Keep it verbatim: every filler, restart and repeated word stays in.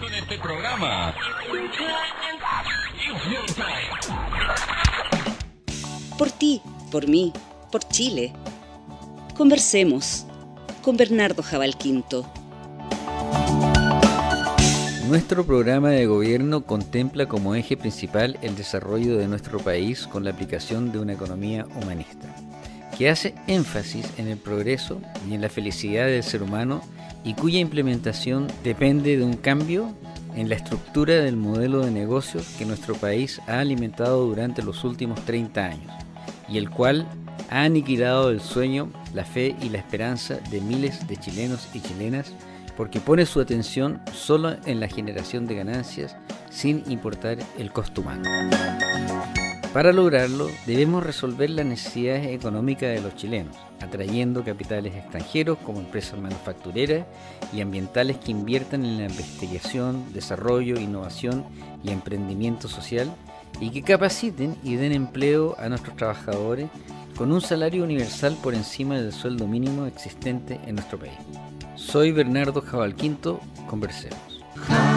en este programa. Por ti, por mí, por Chile. Conversemos con Bernardo Jabal Quinto. Nuestro programa de gobierno contempla como eje principal el desarrollo de nuestro país con la aplicación de una economía humanista, que hace énfasis en el progreso y en la felicidad del ser humano y cuya implementación depende de un cambio en la estructura del modelo de negocios que nuestro país ha alimentado durante los últimos treinta años y el cual ha aniquilado el sueño, la fe y la esperanza de miles de chilenos y chilenas porque pone su atención solo en la generación de ganancias sin importar el costo humano. Para lograrlo, debemos resolver las necesidades económicas de los chilenos, atrayendo capitales extranjeros como empresas manufactureras y ambientales que inviertan en la investigación, desarrollo, innovación y emprendimiento social y que capaciten y den empleo a nuestros trabajadores con un salario universal por encima del sueldo mínimo existente en nuestro país. Soy Bernardo Jabal Quinto, conversemos.